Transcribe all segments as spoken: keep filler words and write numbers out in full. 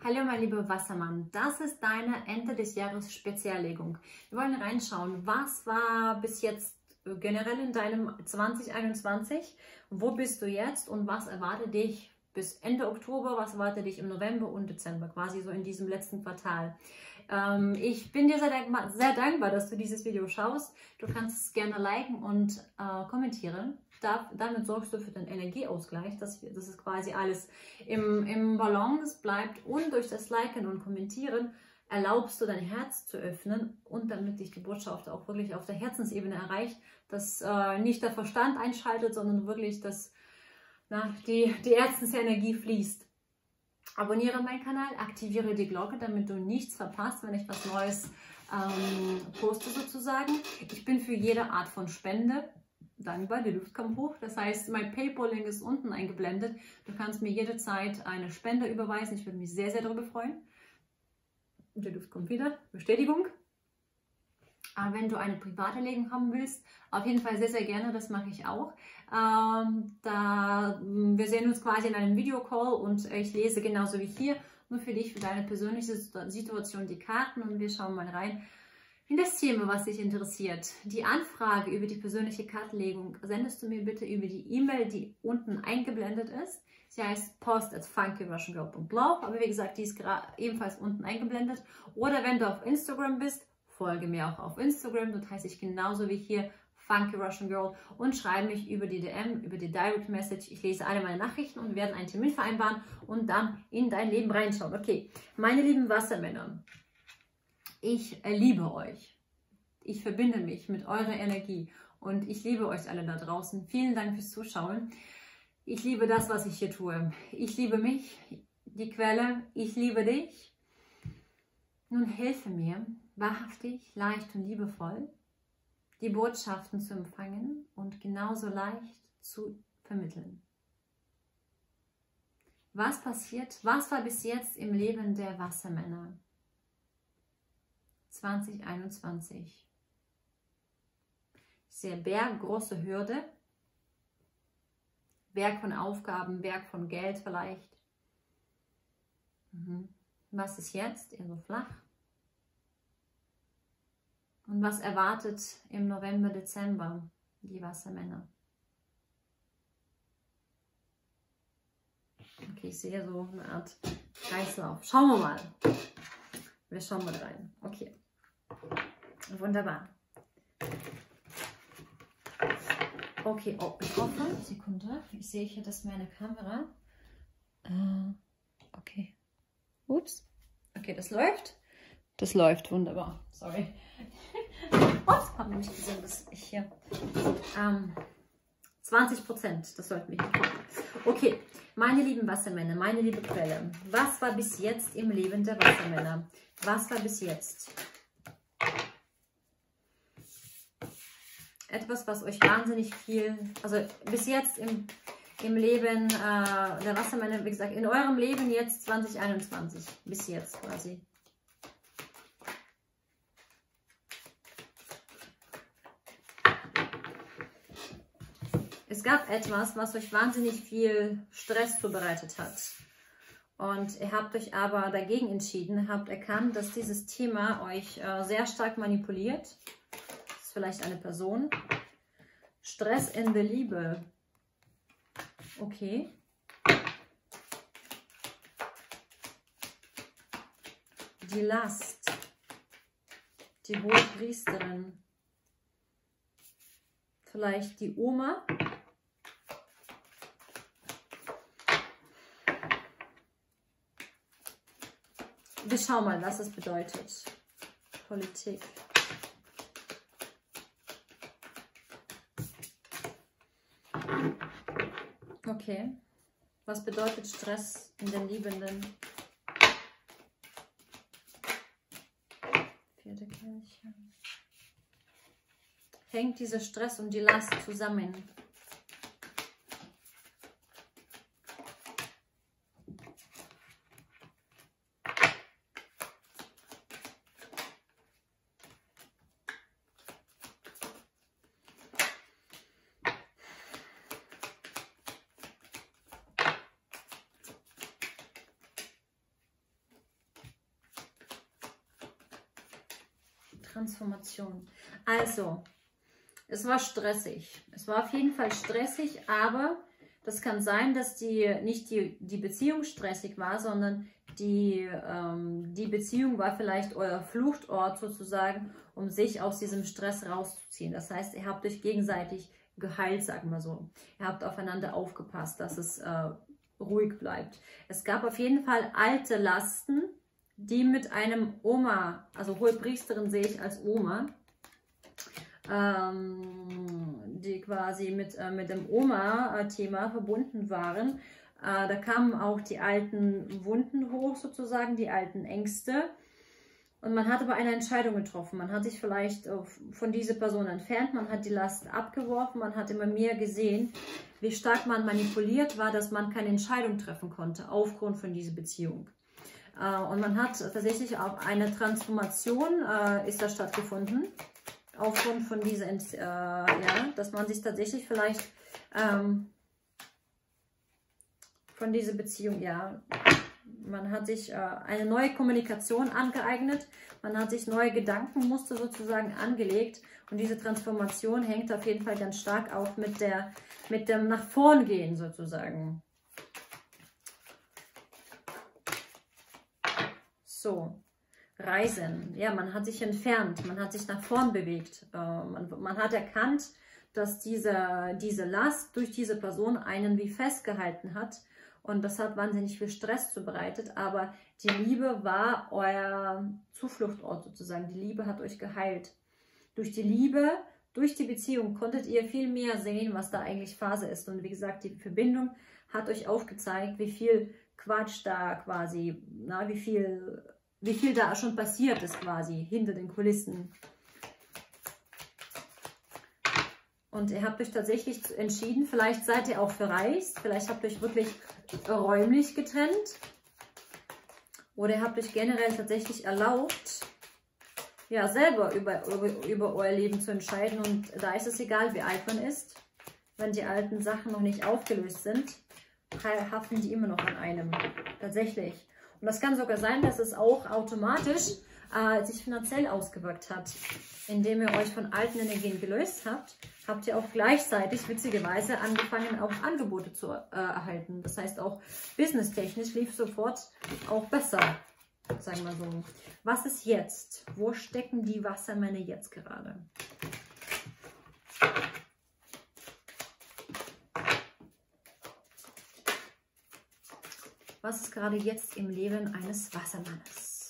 Hallo mein lieber Wassermann, das ist deine Ende des Jahres Speziallegung. Wir wollen reinschauen, was war bis jetzt generell in deinem zwanzig einundzwanzig, wo bist du jetzt und was erwartet dich bis Ende Oktober, was erwartet dich im November und Dezember, quasi so in diesem letzten Quartal. Ähm, ich bin dir sehr dankbar, sehr dankbar, dass du dieses Video schaust. Du kannst es gerne liken und äh, kommentieren. Da, damit sorgst du für den Energieausgleich, dass, dass es quasi alles im, im Balance bleibt, und durch das Liken und Kommentieren erlaubst du dein Herz zu öffnen und damit dich die Botschaft auch wirklich auf der Herzensebene erreicht, dass äh, nicht der Verstand einschaltet, sondern wirklich, dass na, die, die Herzensenergie fließt. Abonniere meinen Kanal, aktiviere die Glocke, damit du nichts verpasst, wenn ich was Neues ähm, poste sozusagen. Ich bin für jede Art von Spende dankbar, die Luft kommt hoch. Das heißt, mein PayPal-Link ist unten eingeblendet. Du kannst mir jederzeit eine Spende überweisen. Ich würde mich sehr, sehr darüber freuen. Die Luft kommt wieder. Bestätigung. Aber wenn du eine private Legung haben willst, auf jeden Fall sehr, sehr gerne. Das mache ich auch. Ähm, da, wir sehen uns quasi in einem Videocall und ich lese genauso wie hier nur für dich, für deine persönliche Situation die Karten, und wir schauen mal rein in das Thema, was dich interessiert. Die Anfrage über die persönliche Kartenlegung sendest du mir bitte über die E-Mail, die unten eingeblendet ist. Sie heißt post at funky russian girl punkt love, aber wie gesagt, die ist ebenfalls unten eingeblendet. Oder wenn du auf Instagram bist, folge mir auch auf Instagram. Dort heiße ich genauso wie hier Funky Russian Girl und schreibe mich über die D M, über die Direct Message. Ich lese alle meine Nachrichten und werde einen Termin vereinbaren und dann in dein Leben reinschauen. Okay, meine lieben Wassermänner. Ich liebe euch. Ich verbinde mich mit eurer Energie und ich liebe euch alle da draußen. Vielen Dank fürs Zuschauen. Ich liebe das, was ich hier tue. Ich liebe mich, die Quelle. Ich liebe dich. Nun helfe mir, wahrhaftig, leicht und liebevoll die Botschaften zu empfangen und genauso leicht zu vermitteln. Was passiert? Was war bis jetzt im Leben der Wassermänner? zwanzig einundzwanzig. Ich sehe Berg, große Hürde, Berg von Aufgaben, Berg von Geld vielleicht. Mhm. Was ist jetzt? Eher so flach. Und was erwartet im November, Dezember die Wassermänner? Okay, ich sehe so eine Art Kreislauf. Schauen wir mal. Wir schauen mal rein. Okay. Wunderbar. Okay, oh, ich hoffe, Sekunde, ich sehe hier, dass meine Kamera, äh, okay, ups, okay, das läuft, das läuft, wunderbar, sorry, ups, habe nämlich gesehen, dass ich hier, ähm, zwanzig Prozent, das sollte mich nicht machen. Okay, meine lieben Wassermänner, meine liebe Quelle, was war bis jetzt im Leben der Wassermänner? Was war bis jetzt? Etwas, was euch wahnsinnig viel, also bis jetzt im, im Leben äh, der Wassermänner, wie gesagt, in eurem Leben jetzt zwanzig einundzwanzig, bis jetzt quasi. Es gab etwas, was euch wahnsinnig viel Stress zubereitet hat. Und ihr habt euch aber dagegen entschieden, habt erkannt, dass dieses Thema euch äh, sehr stark manipuliert. Das ist vielleicht eine Person. Stress in der Liebe. Okay. Die Last. Die Hohepriesterin. Vielleicht die Oma. Wir schauen mal, was es bedeutet. Politik. Okay. Was bedeutet Stress in den Liebenden? Vierte Kirche. Hängt dieser Stress und die Last zusammen? Transformation. Also, es war stressig. Es war auf jeden Fall stressig, aber das kann sein, dass die nicht die, die Beziehung stressig war, sondern die, ähm, die Beziehung war vielleicht euer Fluchtort sozusagen, um sich aus diesem Stress rauszuziehen. Das heißt, ihr habt euch gegenseitig geheilt, sagen wir so. Ihr habt aufeinander aufgepasst, dass es äh, ruhig bleibt. Es gab auf jeden Fall alte Lasten, die mit einem Oma, also Hohepriesterin sehe ich als Oma, ähm, die quasi mit, äh, mit dem Oma-Thema verbunden waren. Äh, da kamen auch die alten Wunden hoch sozusagen, die alten Ängste. Und man hat aber eine Entscheidung getroffen. Man hat sich vielleicht von dieser Person entfernt, man hat die Last abgeworfen, man hat immer mehr gesehen, wie stark man manipuliert war, dass man keine Entscheidung treffen konnte aufgrund von dieser Beziehung. Und man hat tatsächlich auch eine Transformation, äh, ist da stattgefunden, aufgrund von dieser, äh, ja, dass man sich tatsächlich vielleicht ähm, von dieser Beziehung, ja, man hat sich äh, eine neue Kommunikation angeeignet, man hat sich neue Gedankenmuster sozusagen angelegt und diese Transformation hängt auf jeden Fall ganz stark auch mit, der, mit dem nach vorn gehen sozusagen. So, Reisen, ja, man hat sich entfernt, man hat sich nach vorn bewegt, äh, man, man hat erkannt, dass diese, diese Last durch diese Person einen wie festgehalten hat. Und das hat wahnsinnig viel Stress zubereitet, aber die Liebe war euer Zufluchtort sozusagen. Die Liebe hat euch geheilt. Durch die Liebe, durch die Beziehung konntet ihr viel mehr sehen, was da eigentlich Phase ist. Und wie gesagt, die Verbindung hat euch aufgezeigt, wie viel Quatsch da quasi, na, wie viel, wie viel da schon passiert ist quasi hinter den Kulissen. Und ihr habt euch tatsächlich entschieden, vielleicht seid ihr auch verreist, vielleicht habt ihr euch wirklich räumlich getrennt oder ihr habt euch generell tatsächlich erlaubt, ja, selber über, über, über euer Leben zu entscheiden. Und da ist es egal, wie alt man ist, wenn die alten Sachen noch nicht aufgelöst sind, haften die immer noch an einem, tatsächlich. Und das kann sogar sein, dass es auch automatisch äh, sich finanziell ausgewirkt hat. Indem ihr euch von alten Energien gelöst habt, habt ihr auch gleichzeitig witzigerweise angefangen, auch Angebote zu äh, erhalten. Das heißt, auch businesstechnisch lief sofort auch besser, sagen wir so. Was ist jetzt? Wo stecken die Wassermänner jetzt gerade? Was ist gerade jetzt im Leben eines Wassermannes?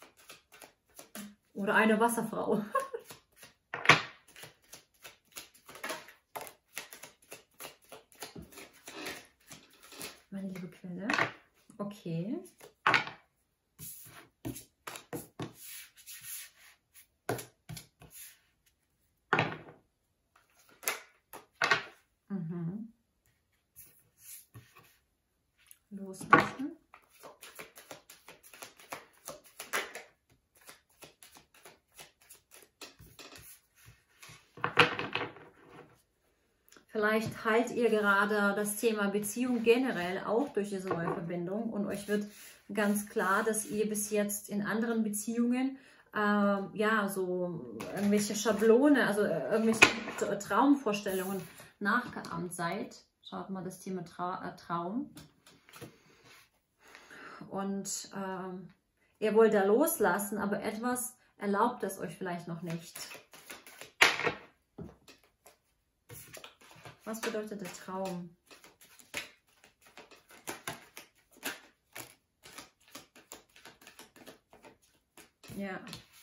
Oder eine Wasserfrau? Meine liebe Quelle. Okay. Mhm. Loslassen. Vielleicht heilt ihr gerade das Thema Beziehung generell auch durch diese neue Verbindung und euch wird ganz klar, dass ihr bis jetzt in anderen Beziehungen äh, ja so irgendwelche Schablone, also irgendwelche Traumvorstellungen nachgeahmt seid. Schaut mal das Thema Tra äh, Traum. Und äh, ihr wollt da loslassen, aber etwas erlaubt es euch vielleicht noch nicht. Was bedeutet der Traum? Ja.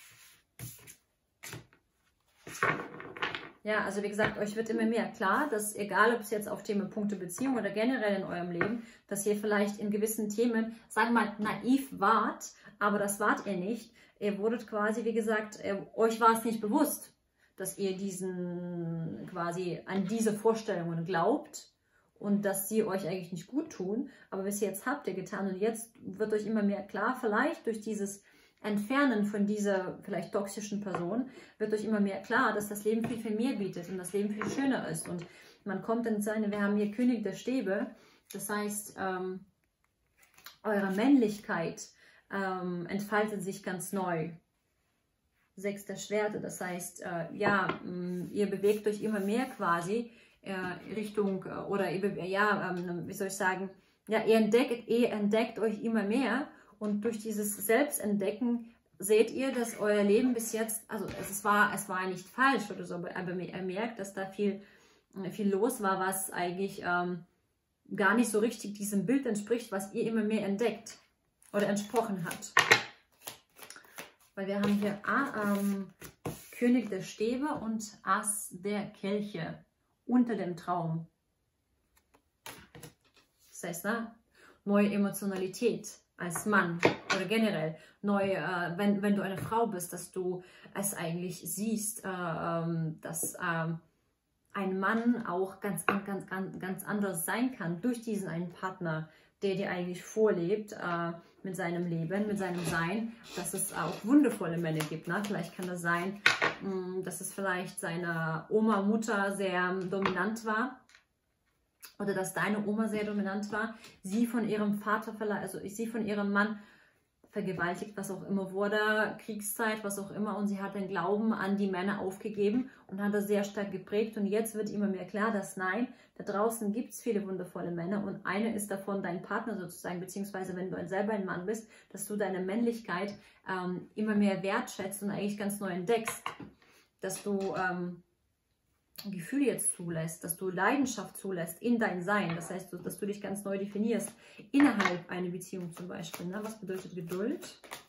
Ja, also wie gesagt, euch wird immer mehr klar, dass egal, ob es jetzt auf Themen Punkte Beziehung oder generell in eurem Leben, dass ihr vielleicht in gewissen Themen, sagen wir mal, naiv wart, aber das wart ihr nicht. Ihr wurdet quasi, wie gesagt, euch war es nicht bewusst, dass ihr diesen quasi an diese Vorstellungen glaubt und dass sie euch eigentlich nicht gut tun. Aber bis jetzt habt ihr getan und jetzt wird euch immer mehr klar, vielleicht durch dieses Entfernen von dieser vielleicht toxischen Person, wird euch immer mehr klar, dass das Leben viel, viel mehr bietet und das Leben viel schöner ist. Und man kommt in seine, wir haben hier König der Stäbe, das heißt, ähm, eure Männlichkeit ähm, entfaltet sich ganz neu. Sechs der Schwerte. Das heißt, äh, ja, mh, ihr bewegt euch immer mehr quasi äh, Richtung, äh, oder ihr, ja, ähm, wie soll ich sagen, ja, ihr entdeckt, ihr entdeckt euch immer mehr und durch dieses Selbstentdecken seht ihr, dass euer Leben bis jetzt, also es war, es war nicht falsch oder so, aber ihr merkt, dass da viel, viel los war, was eigentlich ähm, gar nicht so richtig diesem Bild entspricht, was ihr immer mehr entdeckt oder entsprochen hat. Weil wir haben hier ah, ähm, König der Stäbe und Ass der Kelche unter dem Traum. Das heißt, ne, neue Emotionalität als Mann oder generell neu, äh, wenn, wenn du eine Frau bist, dass du es eigentlich siehst, äh, ähm, dass äh, ein Mann auch ganz, ganz, ganz, ganz, ganz anders sein kann durch diesen einen Partner, der dir eigentlich vorlebt äh, mit seinem Leben, mit seinem Sein, dass es auch wundervolle Männer gibt. Ne? Vielleicht kann das sein, mh, dass es vielleicht seine Oma, Mutter sehr dominant war. Oder dass deine Oma sehr dominant war, sie von ihrem Vater, also sie von ihrem Mann vergewaltigt, was auch immer wurde, Kriegszeit, was auch immer. Und sie hat den Glauben an die Männer aufgegeben und hat das sehr stark geprägt. Und jetzt wird immer mehr klar, dass nein, da draußen gibt es viele wundervolle Männer. Und eine ist davon dein Partner sozusagen, beziehungsweise wenn du selber ein Mann bist, dass du deine Männlichkeit ähm, immer mehr wertschätzt und eigentlich ganz neu entdeckst. Dass du Ähm, Gefühle jetzt zulässt, dass du Leidenschaft zulässt in dein Sein. Das heißt, dass du dich ganz neu definierst innerhalb einer Beziehung zum Beispiel. Ne? Was bedeutet Geduld?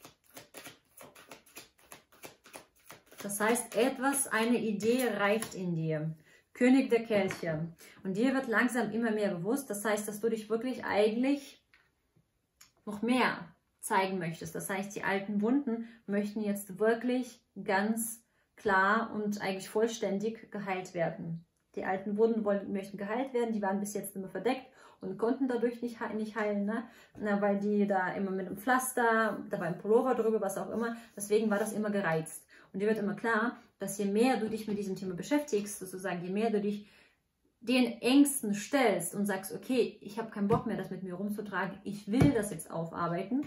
Das heißt, etwas, eine Idee reift in dir. König der Kelche. Und dir wird langsam immer mehr bewusst. Das heißt, dass du dich wirklich eigentlich noch mehr zeigen möchtest. Das heißt, die alten Wunden möchten jetzt wirklich ganz klar und eigentlich vollständig geheilt werden. Die alten Wunden wollen, möchten geheilt werden, die waren bis jetzt immer verdeckt und konnten dadurch nicht, nicht heilen, ne? Na, weil die da immer mit einem Pflaster, da war ein Pullover drüber, was auch immer, deswegen war das immer gereizt. Und dir wird immer klar, dass je mehr du dich mit diesem Thema beschäftigst, sozusagen, je mehr du dich den Ängsten stellst und sagst, okay, ich habe keinen Bock mehr, das mit mir rumzutragen, ich will das jetzt aufarbeiten,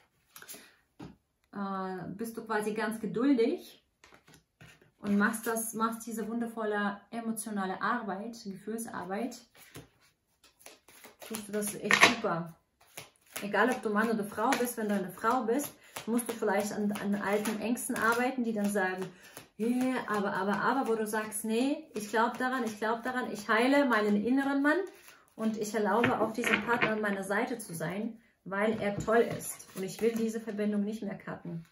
äh, bist du quasi ganz geduldig und machst das, machst diese wundervolle emotionale Arbeit, Gefühlsarbeit, tust du das echt super. Egal, ob du Mann oder Frau bist, wenn du eine Frau bist, musst du vielleicht an, an alten Ängsten arbeiten, die dann sagen, yeah, aber, aber, aber, wo du sagst, nee, ich glaube daran, ich glaube daran, ich heile meinen inneren Mann und ich erlaube auch diesem Partner an meiner Seite zu sein, weil er toll ist. Und ich will diese Verbindung nicht mehr cutten.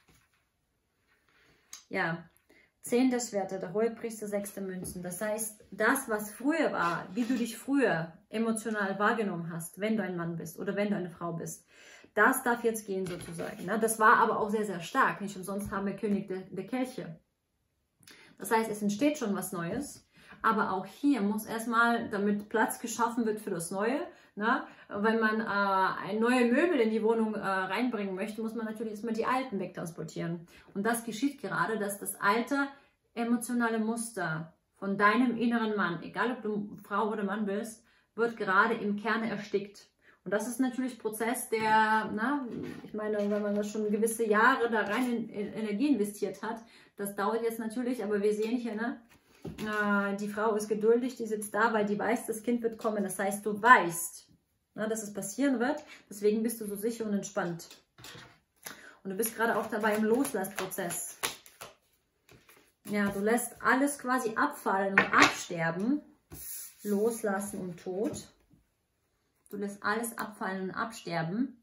Ja. Zehn der Schwerter, der Hohepriester, sechs der Münzen. Das heißt, das, was früher war, wie du dich früher emotional wahrgenommen hast, wenn du ein Mann bist oder wenn du eine Frau bist, das darf jetzt gehen sozusagen. Das war aber auch sehr, sehr stark. Nicht umsonst haben wir König der, der Kelche. Das heißt, es entsteht schon was Neues, aber auch hier muss erstmal, damit Platz geschaffen wird für das Neue, ne? Wenn man äh, ein neue Möbel in die Wohnung äh, reinbringen möchte, muss man natürlich erstmal die alten wegtransportieren. Und das geschieht gerade, dass das alte emotionale Muster von deinem inneren Mann, egal ob du Frau oder Mann bist, wird gerade im Kern erstickt. Und das ist natürlich ein Prozess, der, na, ich meine, wenn man das schon gewisse Jahre da rein in, in Energie investiert hat, das dauert jetzt natürlich, aber wir sehen hier, ne, äh, die Frau ist geduldig, die sitzt da, weil die weiß, das Kind wird kommen. Das heißt, du weißt, na, dass es passieren wird, deswegen bist du so sicher und entspannt. Und du bist gerade auch dabei im Loslassprozess. Ja, du lässt alles quasi abfallen und absterben. Loslassen und Tod. Du lässt alles abfallen und absterben.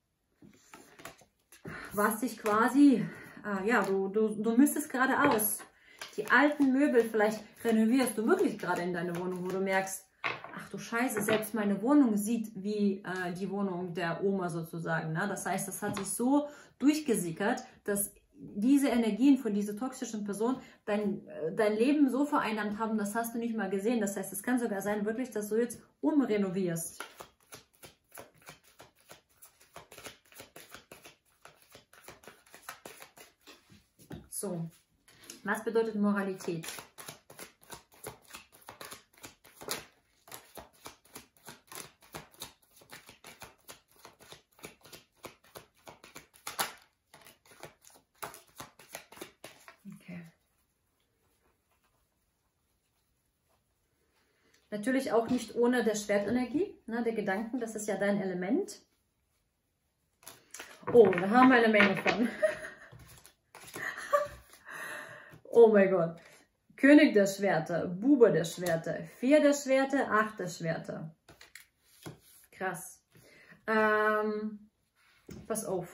Was dich quasi, äh, ja, du, du, du müsstest geradeaus. Die alten Möbel, vielleicht renovierst du wirklich gerade in deine Wohnung, wo du merkst, ach du Scheiße, selbst meine Wohnung sieht wie äh, die Wohnung der Oma sozusagen. Ne? Das heißt, das hat sich so durchgesickert, dass diese Energien von dieser toxischen Person dein, dein Leben so vereinnahmt haben, das hast du nicht mal gesehen. Das heißt, es kann sogar sein, wirklich, dass du jetzt umrenovierst. So, was bedeutet Moralität? Natürlich auch nicht ohne der Schwertenergie, ne, der Gedanken, das ist ja dein Element. Oh, da haben wir eine Menge von. Oh mein Gott. König der Schwerter, Bube der Schwerter, Vier der Schwerter, Acht der Schwerter. Krass. Ähm, pass auf.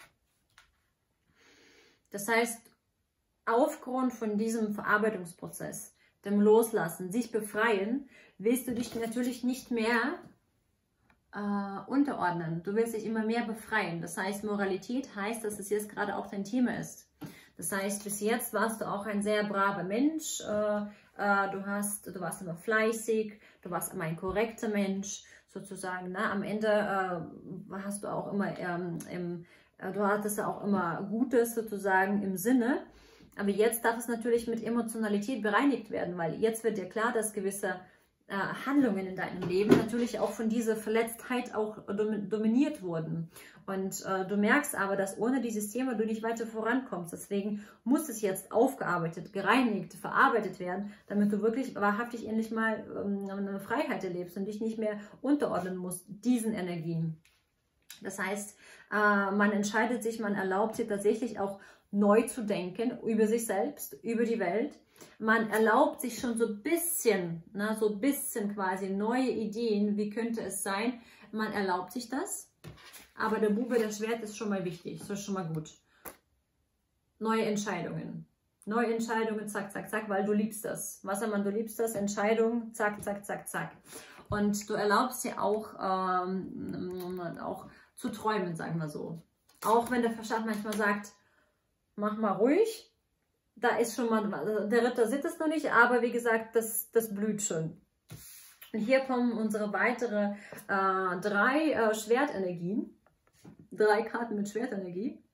Das heißt, aufgrund von diesem Verarbeitungsprozess, dem Loslassen, sich befreien, willst du dich natürlich nicht mehr äh, unterordnen. Du willst dich immer mehr befreien. Das heißt, Moralität heißt, dass es jetzt gerade auch dein Thema ist. Das heißt, bis jetzt warst du auch ein sehr braver Mensch. Äh, äh, du, hast, du warst immer fleißig, du warst immer ein korrekter Mensch, sozusagen. Ne? Am Ende äh, hast du auch immer, ähm, im, äh, du hattest ja auch immer Gutes sozusagen im Sinne. Aber jetzt darf es natürlich mit Emotionalität bereinigt werden, weil jetzt wird dir klar, dass gewisse äh, Handlungen in deinem Leben natürlich auch von dieser Verletztheit auch dom dominiert wurden. Und äh, du merkst aber, dass ohne dieses Thema du nicht weiter vorankommst. Deswegen muss es jetzt aufgearbeitet, gereinigt, verarbeitet werden, damit du wirklich wahrhaftig endlich mal ähm, eine Freiheit erlebst und dich nicht mehr unterordnen musst diesen Energien. Das heißt, äh, man entscheidet sich, man erlaubt sich tatsächlich auch neu zu denken über sich selbst, über die Welt. Man erlaubt sich schon so ein bisschen, na, so ein bisschen quasi neue Ideen, wie könnte es sein. Man erlaubt sich das, aber der Bube, der Schwert ist schon mal wichtig, das ist schon mal gut. Neue Entscheidungen. Neue Entscheidungen, zack, zack, zack, weil du liebst das. Wassermann, du liebst das, Entscheidung, zack, zack, zack, zack. Und du erlaubst dir auch, ähm, auch zu träumen, sagen wir so. Auch wenn der Verstand manchmal sagt, mach mal ruhig, da ist schon mal, der Ritter sieht es noch nicht, aber wie gesagt, das, das blüht schon. Und hier kommen unsere weitere äh, drei äh, Schwertenergien, drei Karten mit Schwertenergie.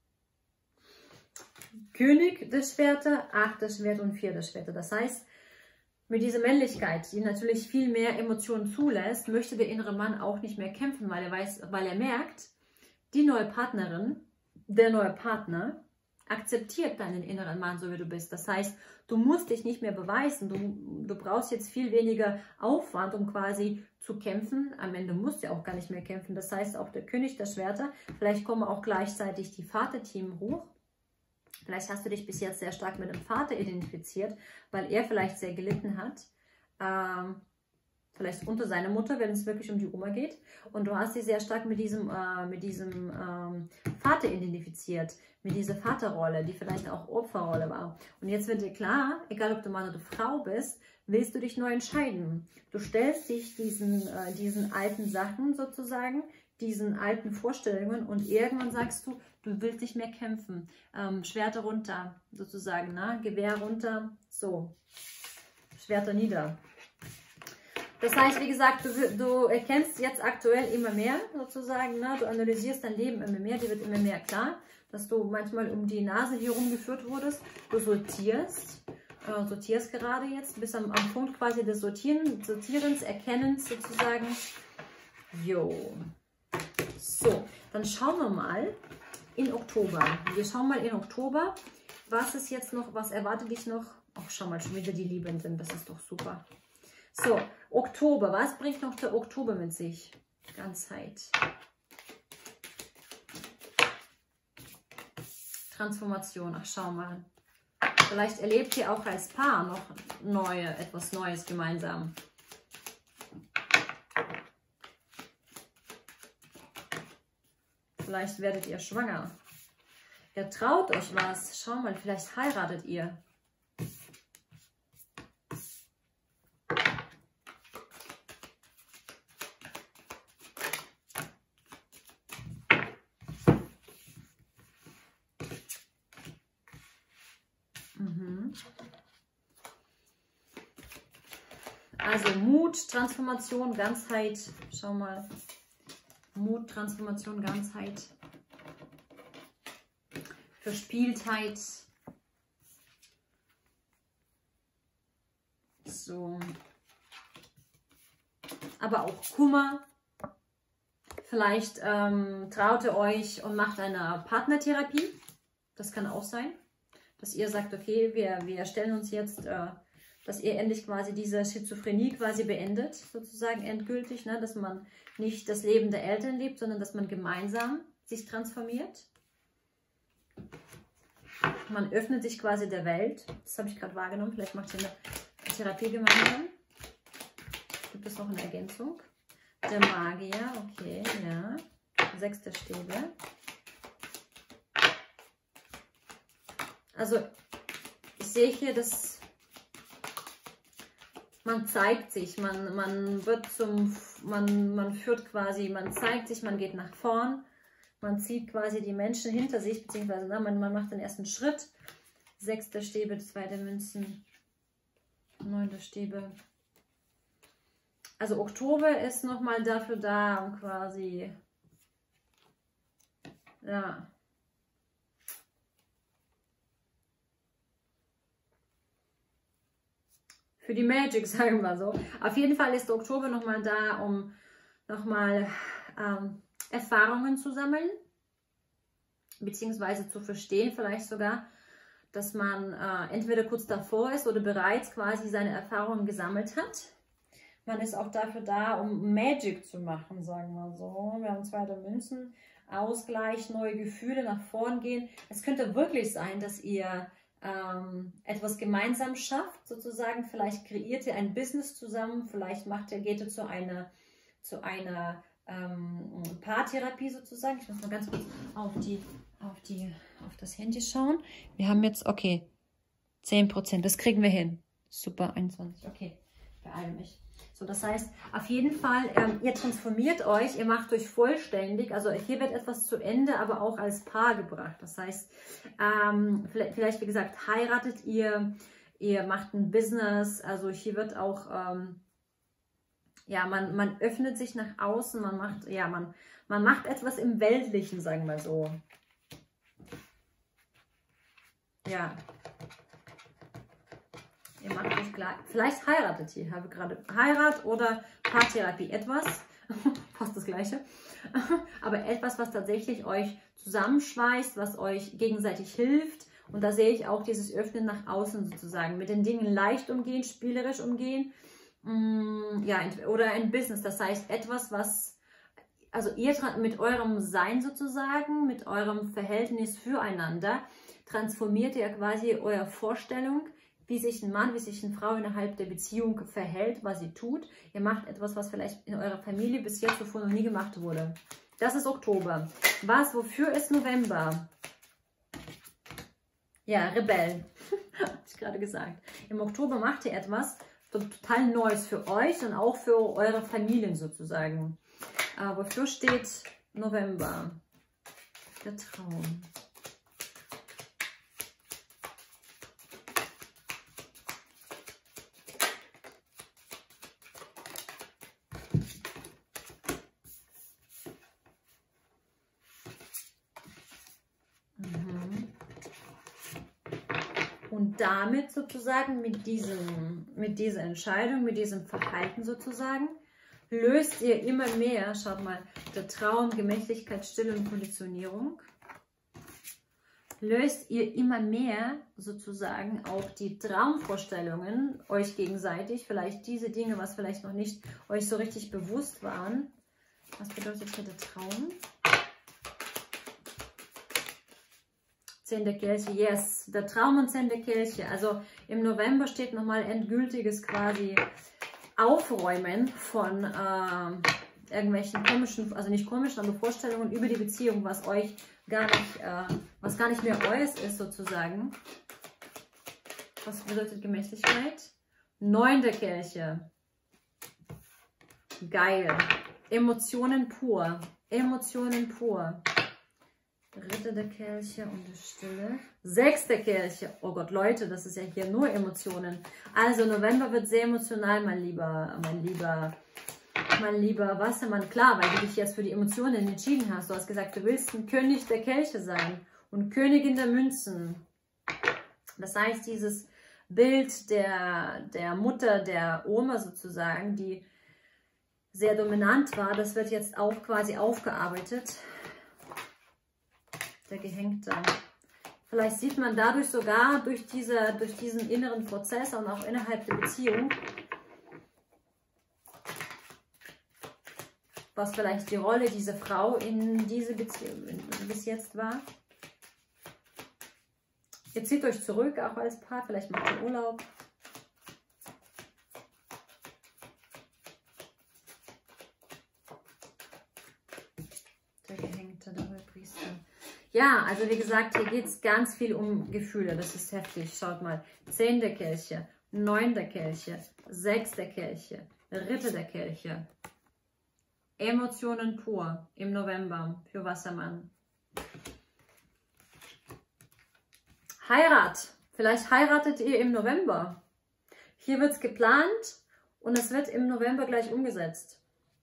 König der Schwerter, Acht der Schwerter und Vier der Schwerter. Das heißt, mit dieser Männlichkeit, die natürlich viel mehr Emotionen zulässt, möchte der innere Mann auch nicht mehr kämpfen, weil er weiß, weil er merkt, die neue Partnerin, der neue Partner, akzeptiert deinen inneren Mann, so wie du bist. Das heißt, du musst dich nicht mehr beweisen. Du, du brauchst jetzt viel weniger Aufwand, um quasi zu kämpfen. Am Ende musst du auch gar nicht mehr kämpfen. Das heißt, auch der König der Schwerter, vielleicht kommen auch gleichzeitig die Vaterthemen hoch. Vielleicht hast du dich bis jetzt sehr stark mit dem Vater identifiziert, weil er vielleicht sehr gelitten hat. Ähm, vielleicht unter seiner Mutter, wenn es wirklich um die Oma geht. Und du hast dich sehr stark mit diesem, äh, mit diesem ähm, Vater identifiziert, mit dieser Vaterrolle, die vielleicht auch Opferrolle war. Und jetzt wird dir klar, egal ob du Mann oder Frau bist, willst du dich neu entscheiden. Du stellst dich diesen, äh, diesen alten Sachen sozusagen, diesen alten Vorstellungen und irgendwann sagst du, du willst nicht mehr kämpfen. Ähm, Schwerter runter, sozusagen, ne? Gewehr runter, so. Schwerter nieder. Das heißt, wie gesagt, du, du erkennst jetzt aktuell immer mehr, sozusagen, ne? Du analysierst dein Leben immer mehr, dir wird immer mehr klar, dass du manchmal um die Nase hier rumgeführt wurdest. Du sortierst, äh, sortierst gerade jetzt, bis am, am Punkt quasi des Sortieren, Sortierens, Erkennens sozusagen. Jo. So, dann schauen wir mal in Oktober. Wir schauen mal in Oktober, was ist jetzt noch, was erwartet dich noch? Ach, schau mal, schon wieder die Liebenden, das ist doch super. So, Oktober. Was bringt noch der Oktober mit sich? Ganzheit. Transformation. Ach, schau mal. Vielleicht erlebt ihr auch als Paar noch neue, etwas Neues gemeinsam. Vielleicht werdet ihr schwanger. Ihr traut euch was. Schau mal, vielleicht heiratet ihr. Also Mut, Transformation, Ganzheit. Schau mal. Mut, Transformation, Ganzheit. Verspieltheit. So. Aber auch Kummer. Vielleicht ähm, traut ihr euch und macht eine Partnertherapie. Das kann auch sein. Dass ihr sagt, okay, wir, wir stellen uns jetzt äh, dass ihr endlich quasi diese Schizophrenie quasi beendet, sozusagen endgültig, ne? Dass man nicht das Leben der Eltern lebt, sondern dass man gemeinsam sich transformiert. Man öffnet sich quasi der Welt. Das habe ich gerade wahrgenommen. Vielleicht macht ihr eine Therapie gemeinsam. Gibt es noch eine Ergänzung? Der Magier, okay, ja. Sechste Stäbe. Also, ich sehe hier, dass man zeigt sich, man, man wird zum, man, man führt quasi, man zeigt sich, man geht nach vorn, man zieht quasi die Menschen hinter sich, beziehungsweise na, man, man macht den ersten Schritt. Sechste Stäbe, zweite Münzen, neunte Stäbe. Also Oktober ist nochmal dafür da, um quasi, ja, für die Magic, sagen wir so. Auf jeden Fall ist der Oktober nochmal da, um nochmal ähm, Erfahrungen zu sammeln, beziehungsweise zu verstehen, vielleicht sogar, dass man äh, entweder kurz davor ist oder bereits quasi seine Erfahrungen gesammelt hat. Man ist auch dafür da, um Magic zu machen, sagen wir so. Wir haben zweite Münzen, Ausgleich, neue Gefühle, nach vorn gehen. Es könnte wirklich sein, dass ihr ähm, etwas gemeinsam schafft, sozusagen. Vielleicht kreiert ihr ein Business zusammen, vielleicht macht ihr, geht ihr zu einer, zu einer ähm, Paartherapie sozusagen. Ich muss mal ganz kurz auf, die, auf, die, auf das Handy schauen. Wir haben jetzt, okay, zehn Prozent, das kriegen wir hin. Super, einundzwanzig, okay, beeile mich. So, das heißt, auf jeden Fall, ähm, ihr transformiert euch, ihr macht euch vollständig. Also hier wird etwas zu Ende, aber auch als Paar gebracht. Das heißt, ähm, vielleicht, vielleicht, wie gesagt, heiratet ihr, ihr macht ein Business. Also hier wird auch, ähm, ja, man, man öffnet sich nach außen, man macht, ja, man, man macht etwas im Weltlichen, sagen wir so. Ja. Ihr macht euch klar, vielleicht heiratet ihr, habe gerade Heirat oder Paartherapie, etwas, fast das Gleiche, aber etwas, was tatsächlich euch zusammenschweißt, was euch gegenseitig hilft. Und da sehe ich auch dieses Öffnen nach außen sozusagen, mit den Dingen leicht umgehen, spielerisch umgehen, ja, oder ein Business, das heißt etwas, was, also ihr mit eurem Sein sozusagen, mit eurem Verhältnis füreinander, transformiert ihr quasi eure Vorstellung, wie sich ein Mann, wie sich eine Frau innerhalb der Beziehung verhält, was sie tut. Ihr macht etwas, was vielleicht in eurer Familie bis jetzt zuvor noch nie gemacht wurde. Das ist Oktober. Was, wofür ist November? Ja, Rebellen. Habe ich gerade gesagt. Im Oktober macht ihr etwas total Neues für euch und auch für eure Familien sozusagen. Aber wofür steht November? Der Traum. Und damit sozusagen, mit, diesem, mit dieser Entscheidung, mit diesem Verhalten sozusagen, löst ihr immer mehr, schaut mal, der Traum, Gemächlichkeit, Stille und Konditionierung, löst ihr immer mehr sozusagen auch die Traumvorstellungen euch gegenseitig, vielleicht diese Dinge, was vielleicht noch nicht euch so richtig bewusst waren. Was bedeutet hier der Traum? Zehn der Kelche, yes, der Traum und Zehn der Kelche. Also im November steht nochmal endgültiges quasi Aufräumen von äh, irgendwelchen komischen, also nicht komischen, aber Vorstellungen über die Beziehung, was euch gar nicht, äh, was gar nicht mehr euers ist sozusagen. Was bedeutet Gemächlichkeit? Neun der Kelche. Geil. Emotionen pur. Emotionen pur. Dritte der Kelche und die Stille. Sechste Kelche. Oh Gott, Leute, das ist ja hier nur Emotionen. Also November wird sehr emotional, mein lieber, mein lieber, mein lieber Wassermann. Klar, weil du dich jetzt für die Emotionen entschieden hast. Du hast gesagt, du willst ein König der Kelche sein und Königin der Münzen. Das heißt, dieses Bild der, der Mutter, der Oma sozusagen, die sehr dominant war, das wird jetzt auch quasi aufgearbeitet. Der Gehängte. Vielleicht sieht man dadurch sogar, durch, diese, durch diesen inneren Prozess und auch innerhalb der Beziehung, was vielleicht die Rolle dieser Frau in diese Beziehung bis jetzt war. Ihr zieht euch zurück, auch als Paar, vielleicht macht ihr Urlaub. Der Gehängte, der Hohepriester. Ja, also wie gesagt, hier geht es ganz viel um Gefühle, das ist heftig. Schaut mal, zehn der Kelche, neun der Kelche, sechs der Kelche, Ritter der Kelche. Emotionen pur im November für Wassermann. Heirat. Vielleicht heiratet ihr im November. Hier wird es geplant und es wird im November gleich umgesetzt.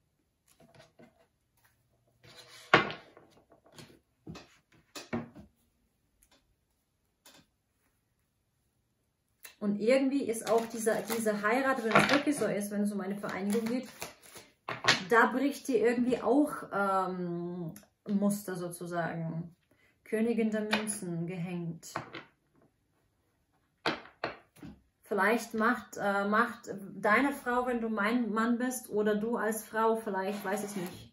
Und irgendwie ist auch diese, diese Heirat, wenn es wirklich so ist, wenn es um eine Vereinigung geht, da bricht ihr irgendwie auch ähm, Muster sozusagen. Königin der Münzen gehängt. Vielleicht macht, äh, macht deine Frau, wenn du mein Mann bist, oder du als Frau, vielleicht, weiß ich nicht.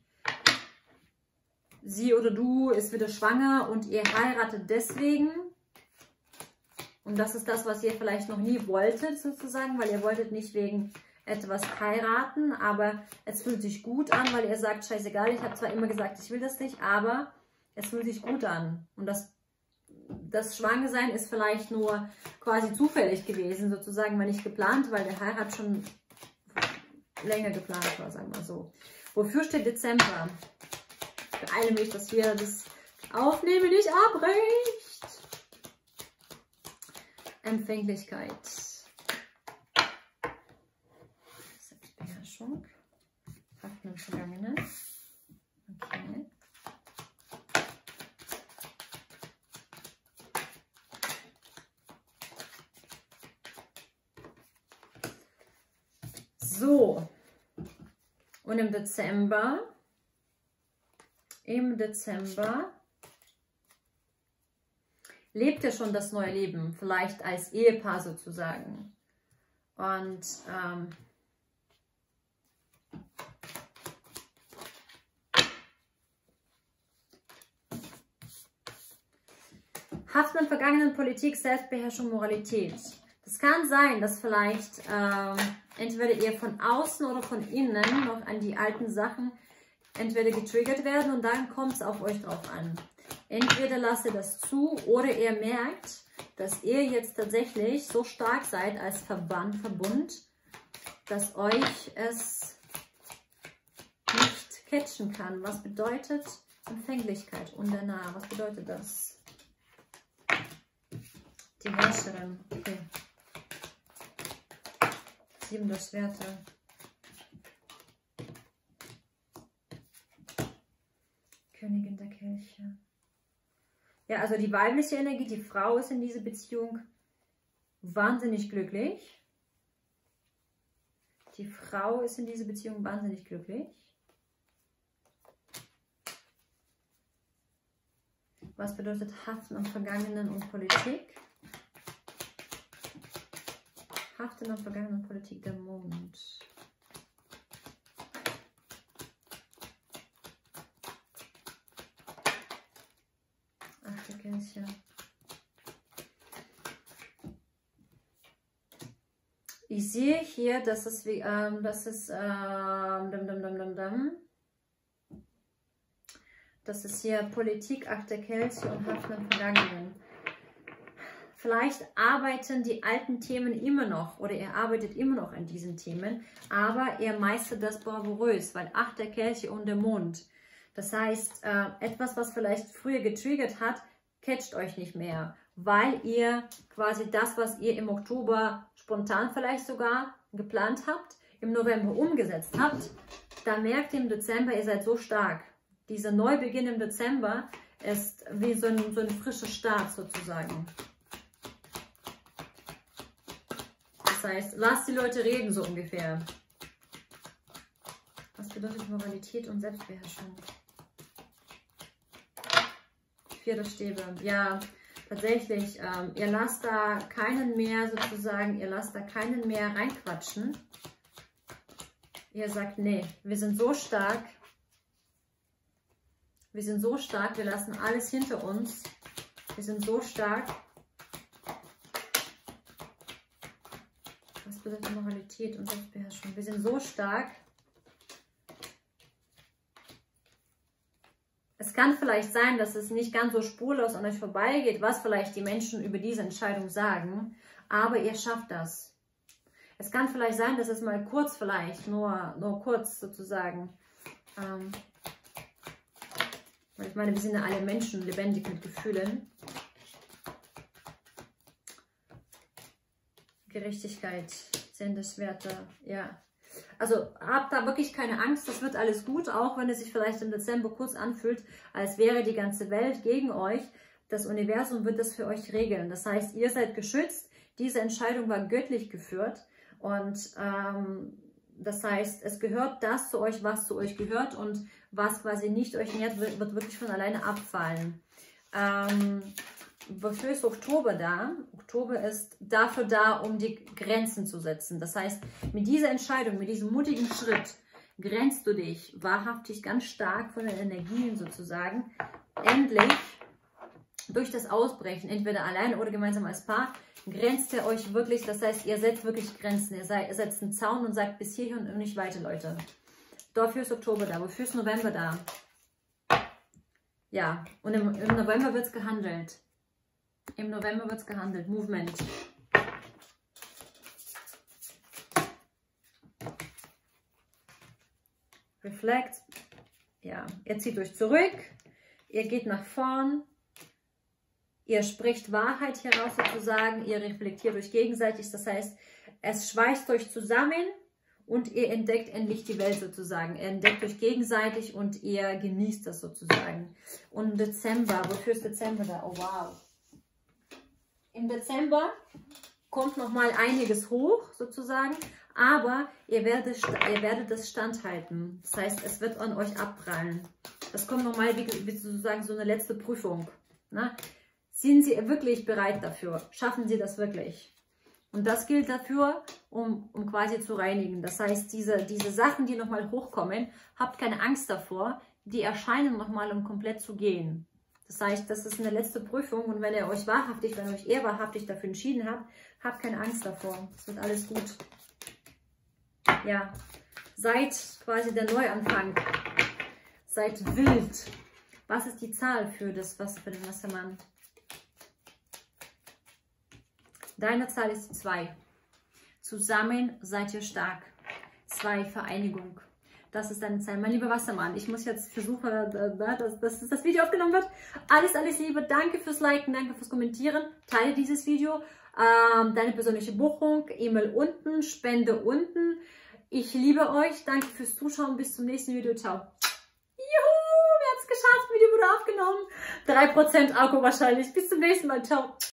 Sie oder du ist wieder schwanger und ihr heiratet deswegen. Und das ist das, was ihr vielleicht noch nie wolltet, sozusagen, weil ihr wolltet nicht wegen etwas heiraten, aber es fühlt sich gut an, weil ihr sagt, scheißegal, ich habe zwar immer gesagt, ich will das nicht, aber es fühlt sich gut an. Und das, das Schwangersein ist vielleicht nur quasi zufällig gewesen, sozusagen, weil nicht geplant, weil der Heirat schon länger geplant war, sagen wir mal so. Wofür steht Dezember? Ich beeile mich, dass wir das Aufnehmen nicht abbricht. Empfänglichkeit. Selbstbeherrschung. Haften im Vergangenen. Okay. So. Und im Dezember, im Dezember lebt ihr schon das neue Leben, vielleicht als Ehepaar sozusagen. Und ähm, Haften an vergangenen Politik, Selbstbeherrschung, Moralität. Das kann sein, dass vielleicht ähm, entweder ihr von außen oder von innen noch an die alten Sachen entweder getriggert werden und dann kommt es auf euch drauf an. Entweder lasst ihr das zu oder ihr merkt, dass ihr jetzt tatsächlich so stark seid als Verband, Verbund, dass euch es nicht catchen kann. Was bedeutet Empfänglichkeit und danach? Was bedeutet das? Die Herrscherin. Okay. Sieben der Schwerter. Königin der Kelche. Ja, also die weibliche Energie, die Frau ist in dieser Beziehung wahnsinnig glücklich. Die Frau ist in dieser Beziehung wahnsinnig glücklich. Was bedeutet Haften am Vergangenen und Politik? Haften am Vergangenen und Politik, der Mond. Ach, der Kelche. Ich sehe hier, dass es wie, ähm, das ist, ähm, dum, dum, dum, dum, dum. Das ist hier Politik, Akt der Kelche und Haften am Vergangenen. Vielleicht arbeiten die alten Themen immer noch oder ihr arbeitet immer noch an diesen Themen, aber ihr meistert das bravourös, weil Acht der Kelche und der Mond. Das heißt, äh, etwas, was vielleicht früher getriggert hat, catcht euch nicht mehr, weil ihr quasi das, was ihr im Oktober spontan vielleicht sogar geplant habt, im November umgesetzt habt. Da merkt ihr im Dezember, ihr seid so stark. Dieser Neubeginn im Dezember ist wie so ein, so ein frischer Start sozusagen. Das heißt, lasst die Leute reden, so ungefähr. Was bedeutet Moralität und Selbstbeherrschung? Vierte Stäbe. Ja, Tatsächlich, ähm, ihr lasst da keinen mehr sozusagen, ihr lasst da keinen mehr reinquatschen. Ihr sagt, nee, wir sind so stark. Wir sind so stark, wir lassen alles hinter uns. Wir sind so stark. Was bedeutet Moralität und Selbstbeherrschung? Wir sind so stark. Es kann vielleicht sein, dass es nicht ganz so spurlos an euch vorbeigeht, was vielleicht die Menschen über diese Entscheidung sagen, aber ihr schafft das. Es kann vielleicht sein, dass es mal kurz vielleicht, nur, nur kurz sozusagen, ähm, weil ich meine, wir sind ja alle Menschen, lebendig mit Gefühlen. Gerechtigkeit, Zehn der Schwerter, ja. Also habt da wirklich keine Angst, das wird alles gut, auch wenn es sich vielleicht im Dezember kurz anfühlt, als wäre die ganze Welt gegen euch. Das Universum wird das für euch regeln. Das heißt, ihr seid geschützt, diese Entscheidung war göttlich geführt und ähm, das heißt, es gehört das zu euch, was zu euch gehört und was quasi nicht euch nährt, wird, wird wirklich von alleine abfallen. Ähm, Wofür ist Oktober da? Oktober ist dafür da, um die Grenzen zu setzen. Das heißt, mit dieser Entscheidung, mit diesem mutigen Schritt, grenzt du dich wahrhaftig ganz stark von den Energien sozusagen. Endlich, durch das Ausbrechen, entweder alleine oder gemeinsam als Paar, grenzt ihr euch wirklich, das heißt, ihr setzt wirklich Grenzen. Ihr, seid, ihr setzt einen Zaun und sagt bis hierhin und nicht weiter, Leute. Dafür ist Oktober da. Wofür ist November da? Ja, und im, im November wird es gehandelt. Im November wird es gehandelt. Movement. Reflect. Ja, ihr zieht euch zurück. Ihr geht nach vorn. Ihr spricht Wahrheit heraus sozusagen. Ihr reflektiert euch gegenseitig. Das heißt, es schweißt euch zusammen und ihr entdeckt endlich die Welt sozusagen. Ihr entdeckt euch gegenseitig und ihr genießt das sozusagen. Und Dezember. Wofür ist Dezember da? Oh wow. Im Dezember kommt noch mal einiges hoch, sozusagen, aber ihr werdet, ihr werdet das standhalten. Das heißt, es wird an euch abprallen. Das kommt noch mal wie, wie sozusagen so eine letzte Prüfung. Ne? Sind Sie wirklich bereit dafür? Schaffen Sie das wirklich? Und das gilt dafür, um, um quasi zu reinigen. Das heißt, diese, diese Sachen, die noch mal hochkommen, habt keine Angst davor, die erscheinen noch mal, um komplett zu gehen. Das heißt, das ist eine letzte Prüfung und wenn ihr euch wahrhaftig, wenn ihr euch eher wahrhaftig dafür entschieden habt, habt keine Angst davor. Es wird alles gut. Ja, seid quasi der Neuanfang. Seid wild. Was ist die Zahl für, das, was, für den Wassermann? Deine Zahl ist zwei. Zusammen seid ihr stark. Zwei, Vereinigung. Das ist deine Zeit. Mein lieber Wassermann, ich muss jetzt versuchen, dass, dass das Video aufgenommen wird. Alles, alles Liebe. Danke fürs Liken, danke fürs Kommentieren. Teile dieses Video. Ähm, deine persönliche Buchung, E-Mail unten, Spende unten. Ich liebe euch. Danke fürs Zuschauen. Bis zum nächsten Video. Ciao. Juhu, wir haben es geschafft. Video wurde aufgenommen. drei Prozent Akku wahrscheinlich. Bis zum nächsten Mal. Ciao.